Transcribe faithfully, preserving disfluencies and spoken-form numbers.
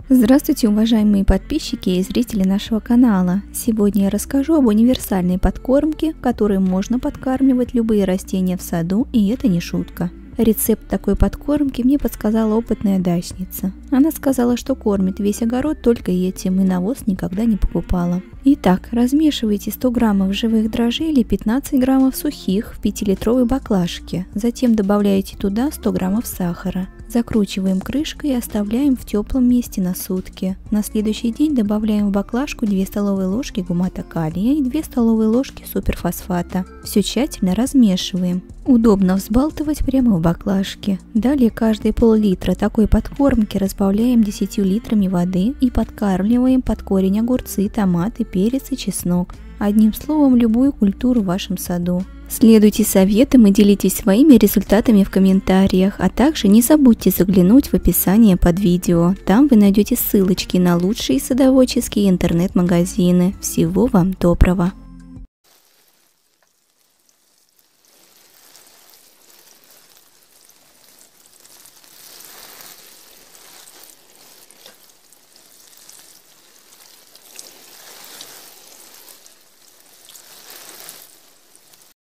Здравствуйте, уважаемые подписчики и зрители нашего канала! Сегодня я расскажу об универсальной подкормке, которой можно подкармливать любые растения в саду, и это не шутка. Рецепт такой подкормки мне подсказала опытная дачница. Она сказала, что кормит весь огород только этим и навоз никогда не покупала. Итак, размешивайте сто граммов живых дрожжей или пятнадцать граммов сухих в пятилитровой баклажке. Затем добавляете туда сто граммов сахара. Закручиваем крышкой и оставляем в теплом месте на сутки. На следующий день добавляем в баклажку две столовые ложки гумата калия и две столовые ложки суперфосфата. Все тщательно размешиваем. Удобно взбалтывать прямо в баклажке. Далее каждые пол-литра такой подкормки разбавляем десятью литрами воды и подкармливаем под корень огурцы, томаты, перец и чеснок. Одним словом, любую культуру в вашем саду. Следуйте советам и делитесь своими результатами в комментариях, а также не забудьте заглянуть в описание под видео. Там вы найдете ссылочки на лучшие садоводческие интернет-магазины. Всего вам доброго!